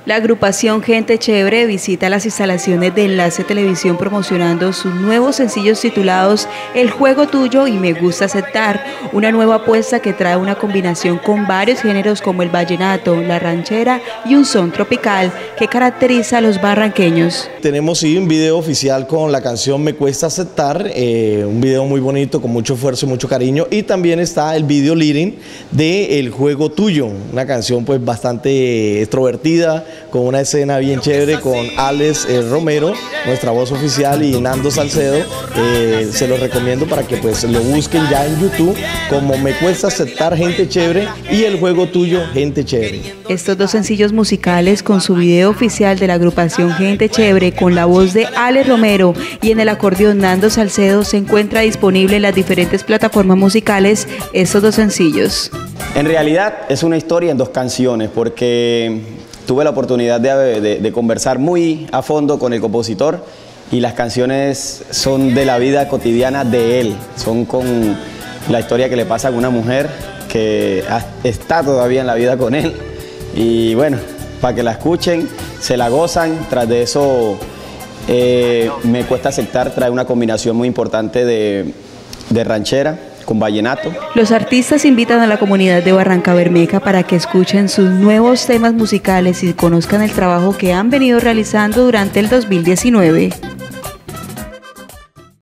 La agrupación Gente Chévere visita las instalaciones de Enlace Televisión promocionando sus nuevos sencillos titulados El Juego Tuyo y Me Gusta Aceptar, una nueva apuesta que trae una combinación con varios géneros como el vallenato, la ranchera y un son tropical que caracteriza a los barranqueños. Tenemos sí un video oficial con la canción Me Cuesta Aceptar, un video muy bonito con mucho esfuerzo y mucho cariño, y también está el video lyric de El Juego Tuyo, una canción pues bastante extrovertida, con una escena bien chévere con Alex Romero, nuestra voz oficial, y Nando Salcedo. Se los recomiendo para que pues lo busquen ya en YouTube como Me Cuesta Aceptar Gente Chévere y El Juego Tuyo Gente Chévere. Estos dos sencillos musicales con su video oficial de la agrupación Gente Chévere con la voz de Alex Romero y en el acordeón Nando Salcedo se encuentra disponible en las diferentes plataformas musicales. Estos dos sencillos. En realidad es una historia en dos canciones porque tuve la oportunidad de conversar muy a fondo con el compositor y las canciones son de la vida cotidiana de él, son con la historia que le pasa a una mujer que está todavía en la vida con él y bueno, para que la escuchen, se la gozan. Tras de eso Me Cuesta Aceptar trae una combinación muy importante de ranchera con vallenato. Los artistas invitan a la comunidad de Barrancabermeja para que escuchen sus nuevos temas musicales y conozcan el trabajo que han venido realizando durante el 2019.